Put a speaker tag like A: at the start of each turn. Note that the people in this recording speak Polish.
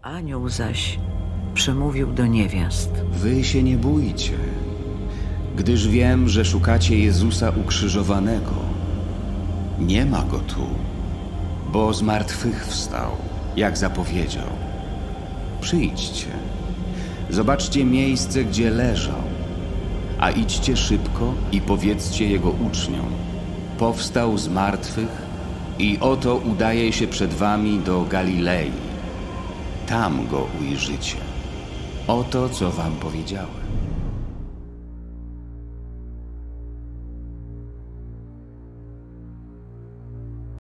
A: Anioł zaś przemówił do niewiast.
B: Wy się nie bójcie, gdyż wiem, że szukacie Jezusa ukrzyżowanego. Nie ma go tu, bo zmartwychwstał, jak zapowiedział. Przyjdźcie, zobaczcie miejsce, gdzie leżał, a idźcie szybko i powiedzcie jego uczniom. Powstał z martwych i oto udaje się przed wami do Galilei. Tam go ujrzycie. Oto, co wam powiedziałem.